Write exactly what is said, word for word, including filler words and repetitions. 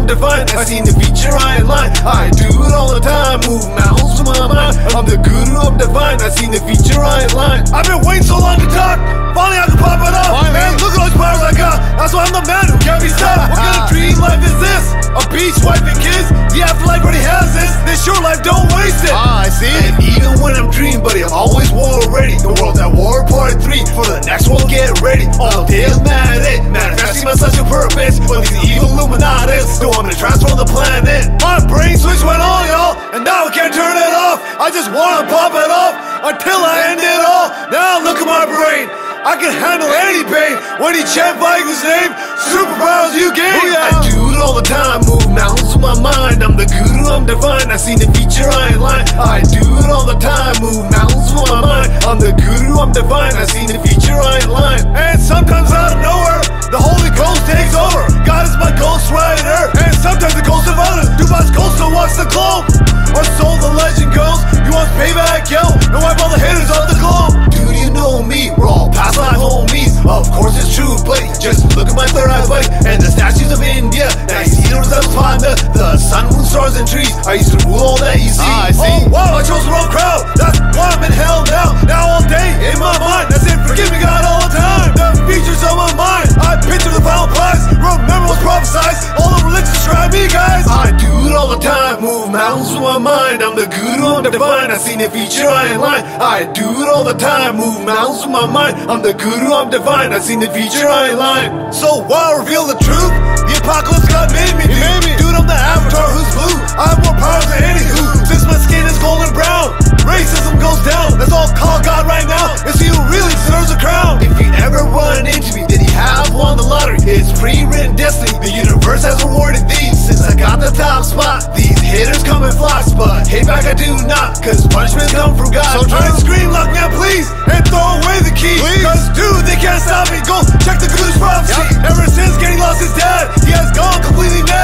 divine. I seen the feature, I ain't lying. I do it all the time, move mountains with my mind. I'm the guru, I'm divine. I seen the feature, I ain't lying. I've been waiting so long to talk. Finally I can pop it up. Fine, man, look at all those powers I got. That's why I'm the man who can't be stopped. What kind of dream life is this? A beach, wife and kids? The afterlife already has this. This short life, don't waste it. Ah, I see. And even when I'm dreaming, buddy, I'm always war ready. The world's at war, part three. For the next one, get ready. All day I'm mad at it. Manifesting my such a purpose. But these evil Illuminatis don't want me to transform the planet. My brain switch went on, y'all, and now I can't turn it off. I just wanna pop it off until I end it all. Now look at my brain. I can handle any pain when he chant Vikings name. Superpowers you gain. Oh, yeah. I do it all the time, move mountains with my mind. I'm the guru, I'm divine. I seen the feature, I ain't lying. I do it all the time, move mountains with my mind. I'm the guru, I'm divine. I seen the feature, I ain't lying. And sometimes out of nowhere, the Holy Ghost takes over. God is my ghost rider, and sometimes the ghost of others. Duba's ghost still walks the globe, or so the legend goes. You want payback, yo? And wipe all the haters off the globe. Dude, you know me, we're all past life homies. Of course it's true, buddy. Just look at my third eye, buddy. And the statues of India. Now you see those that's fine. The, the sun, moon, stars, and trees. I used to rule all that you see. Ah, I see. Oh, wow, I chose the wrong crowd. That's why I'm in hell now. Now all day in my mind. That's it, forgive me, God, all the time. The features of my mind. I picture the final prize. Remember what's prophesized. All the religions try me, guys. I do it all the time. Move mountains with my mind. I'm the guru, I'm divine. I seen the feature, I ain't lying. I do it all the time. Move mountains with my mind. I'm the guru, I'm divine. I seen the feature, I ain't lying. So why reveal the truth? The apocalypse God made me, dude. Made me. Dude, I'm the avatar who's blue. I have more power than any who. Since my skin is golden brown, racism goes down. Let's all call God right now and see who really deserves a crown. If you ever run into me, then you have won the lottery. It's pre-written destiny. The universe has rewarded these. Since I got the top spot, these hitters come in flocks. But hate back I do not, cause punishments come from God. So try and scream, lock me up please, and throw away the key. Please. Cause dude, they can't stop me. Go check the Guru's prophecy. Yep. Ever since getting lost his dad, he has gone completely mad.